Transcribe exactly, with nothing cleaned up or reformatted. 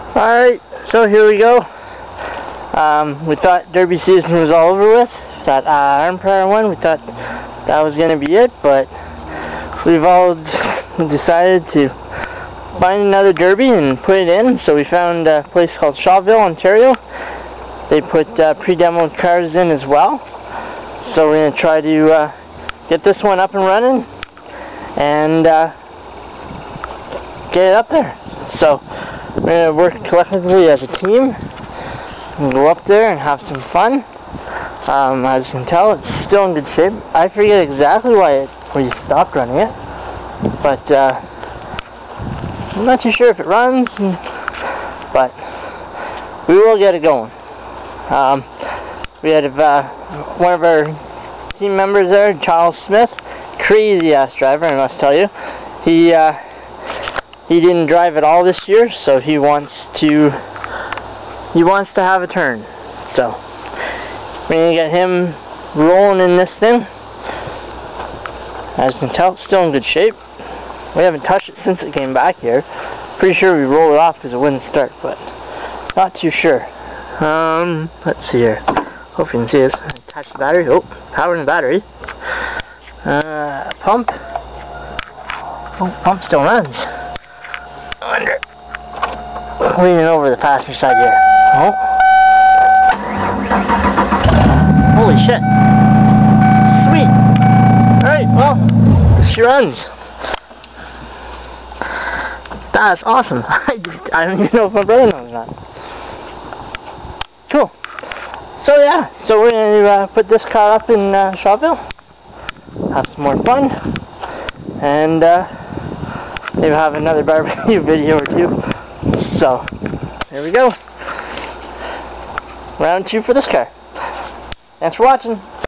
Alright, so here we go. Um, we thought Derby season was all over with. That uh, Iron Prayer one, we thought that was going to be it, but we've all decided to find another Derby and put it in. So we found a place called Shawville, Ontario. They put uh, pre-demoed cars in as well. So we're going to try to uh, get this one up and running and uh, get it up there. So we're going to work collectively as a team and go up there and have some fun. Um, as you can tell, it's still in good shape. I forget exactly why it, we stopped running it, but uh, I'm not too sure if it runs, and, but we will get it going. Um, we had uh, one of our team members there, Charles Smith, crazy ass driver, I must tell you. He uh, he didn't drive at all this year, so he wants to he wants to have a turn. So we're gonna get him rolling in this thing. As you can tell, it's still in good shape. We haven't touched it since it came back here. Pretty sure we rolled it off because it wouldn't start, but not too sure. Um, let's see here. Hope you can see this. Attach the battery. Oh, power in the battery. Uh, pump. Oh, pump still runs. Under. Leaning over the passenger side here. Oh. Holy shit. Sweet. Alright, well, she runs. That's awesome. I don't even know if my brother knows that. Cool. So yeah, so we're going to uh, put this car up in uh, Shawville, have some more fun, and uh, maybe have another barbecue video or two. So, there we go. Round two for this car. Thanks for watching.